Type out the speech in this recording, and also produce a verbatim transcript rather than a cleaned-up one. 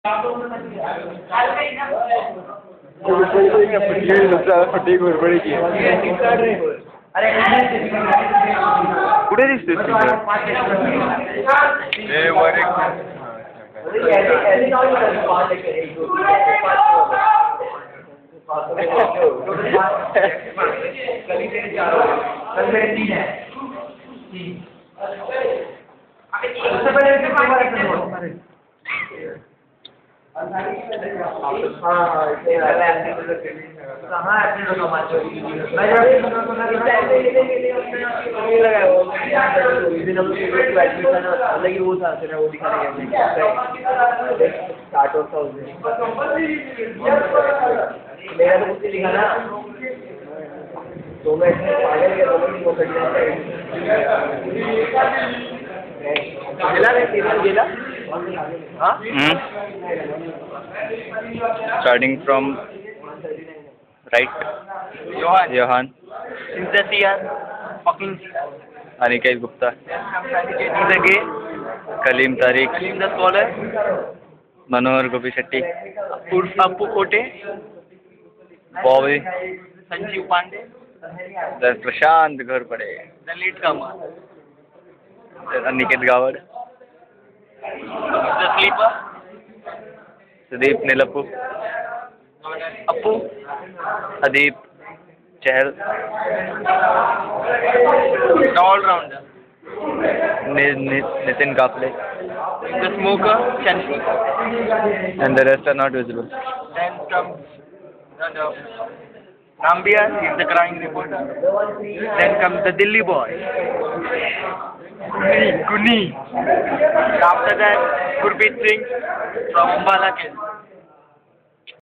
फटी घोरपडी की कुठे दिसते तो मैं पागल के starting from right. Johan. Johan. Cynthia. Fucking. Aniket Gupta. Aniket again. Kalim Tariq. Kalim the scholar. Manohar Gopi Shetty. Appu Kote. Bobby. Sanjeev Pandey. The Prashant Ghorpade. The late comer. Aniket Gawad. The sleeper. Sudeep Nilappu. Appu. Adeep. Chahal. All rounder. Nitin Kafle. The smoker. Chansi. And the rest are not visible. Then comes the Nambiar is the crying reporter. Then comes the Delhi boy. Kuni. Kuni. After that, Gurpreet Singh from Ambala Kids.